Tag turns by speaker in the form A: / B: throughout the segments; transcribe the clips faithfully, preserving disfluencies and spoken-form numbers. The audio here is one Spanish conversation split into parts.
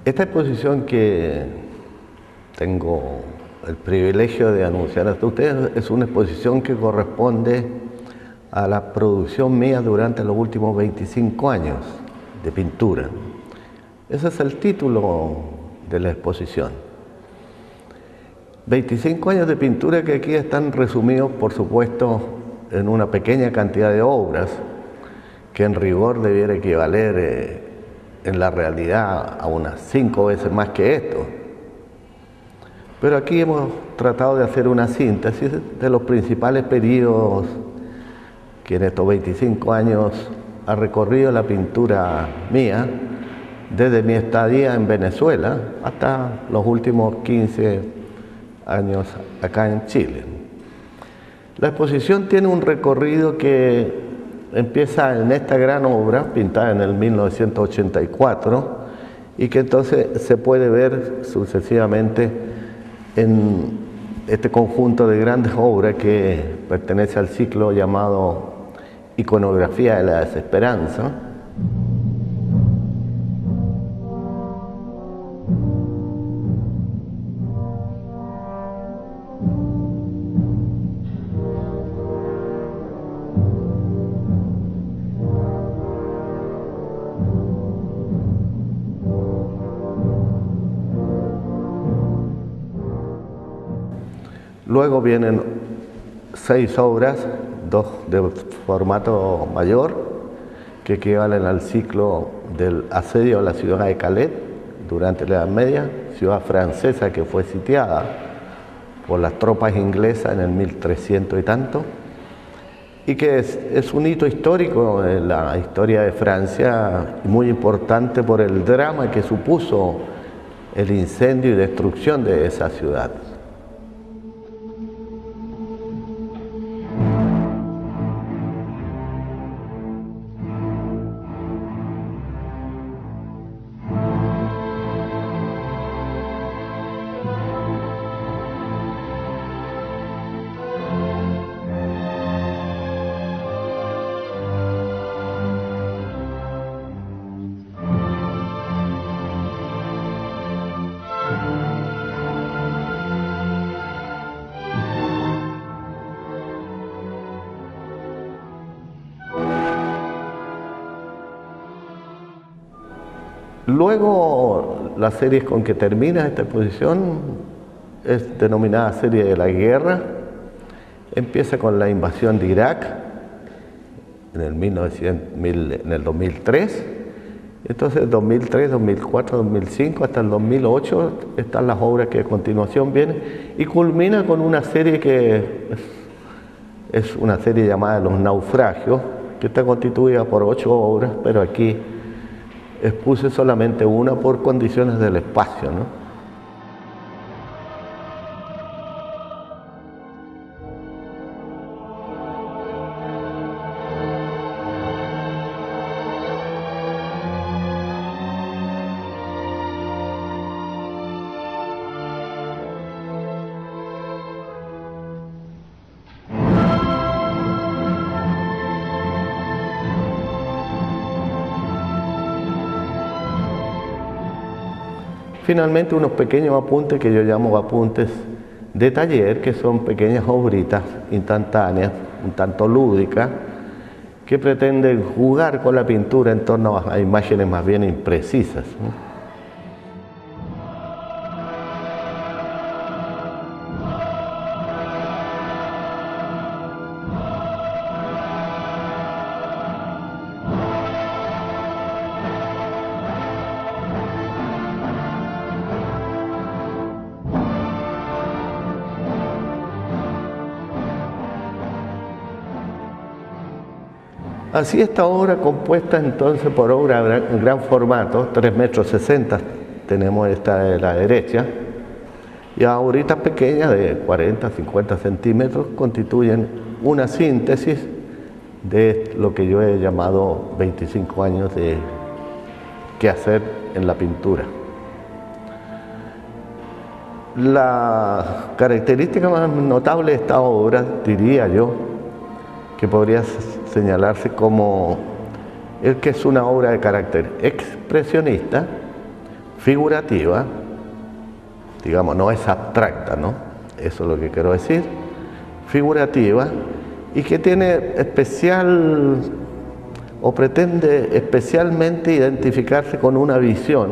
A: Esta exposición que tengo el privilegio de anunciar a ustedes es una exposición que corresponde a la producción mía durante los últimos veinticinco años de pintura. Ese es el título de la exposición. veinticinco años de pintura que aquí están resumidos, por supuesto, en una pequeña cantidad de obras que en rigor debiera equivaler eh, en la realidad a unas cinco veces más que esto. Pero aquí hemos tratado de hacer una síntesis de los principales periodos que en estos veinticinco años ha recorrido la pintura mía, desde mi estadía en Venezuela hasta los últimos quince años acá en Chile. La exposición tiene un recorrido que empieza en esta gran obra, pintada en el mil novecientos ochenta y cuatro, y que entonces se puede ver sucesivamente en este conjunto de grandes obras que pertenece al ciclo llamado Iconografía de la Desesperanza. Luego vienen seis obras, dos de formato mayor, que equivalen al ciclo del asedio a la ciudad de Calais durante la Edad Media, ciudad francesa que fue sitiada por las tropas inglesas en el mil trescientos y tanto, y que es, es un hito histórico en la historia de Francia, muy importante por el drama que supuso el incendio y destrucción de esa ciudad. Luego, la serie con que termina esta exposición es denominada Serie de la Guerra. Empieza con la invasión de Irak en el, mil novecientos, en el dos mil tres. Entonces, dos mil tres, dos mil cuatro, dos mil cinco, hasta el dos mil ocho están las obras que a continuación vienen, y culmina con una serie que es una serie llamada Los Naufragios, que está constituida por ocho obras, pero aquí expuse solamente una por condiciones del espacio, ¿no? Finalmente, unos pequeños apuntes que yo llamo apuntes de taller, que son pequeñas obritas instantáneas, un tanto lúdicas, que pretenden jugar con la pintura en torno a imágenes más bien imprecisas, ¿no? Así esta obra, compuesta entonces por obra en gran formato, tres metros sesenta, tenemos esta de la derecha, y obritas pequeñas de cuarenta a cincuenta centímetros constituyen una síntesis de lo que yo he llamado veinticinco años de quehacer en la pintura. La característica más notable de esta obra, diría yo, que podría señalarse como el que es una obra de carácter expresionista, figurativa, digamos, no es abstracta, ¿no? Eso es lo que quiero decir, figurativa, y que tiene especial o pretende especialmente identificarse con una visión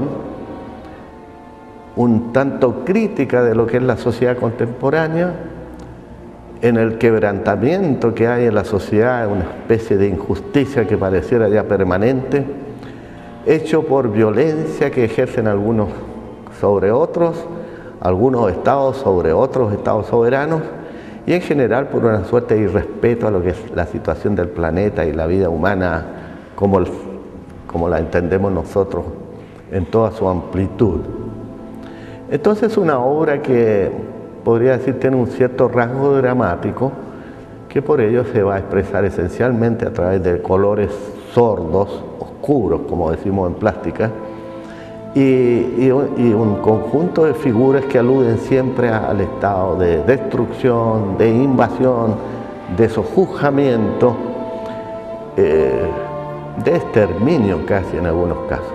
A: un tanto crítica de lo que es la sociedad contemporánea, en el quebrantamiento que hay en la sociedad, una especie de injusticia que pareciera ya permanente, hecho por violencia que ejercen algunos sobre otros, algunos estados sobre otros estados soberanos, y en general por una suerte de irrespeto a lo que es la situación del planeta y la vida humana como, el, como la entendemos nosotros en toda su amplitud. Entonces, una obra que podría decir tiene un cierto rasgo dramático, que por ello se va a expresar esencialmente a través de colores sordos, oscuros, como decimos en plástica, y, y, y un conjunto de figuras que aluden siempre al estado de destrucción, de invasión, de sojuzgamiento, eh, de exterminio casi en algunos casos.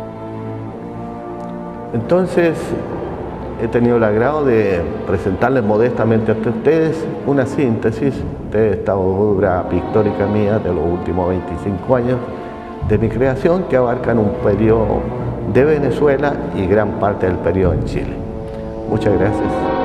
A: Entonces, he tenido el agrado de presentarles modestamente ante ustedes una síntesis de esta obra pictórica mía de los últimos veinticinco años de mi creación, que abarcan un periodo de Venezuela y gran parte del periodo en Chile. Muchas gracias.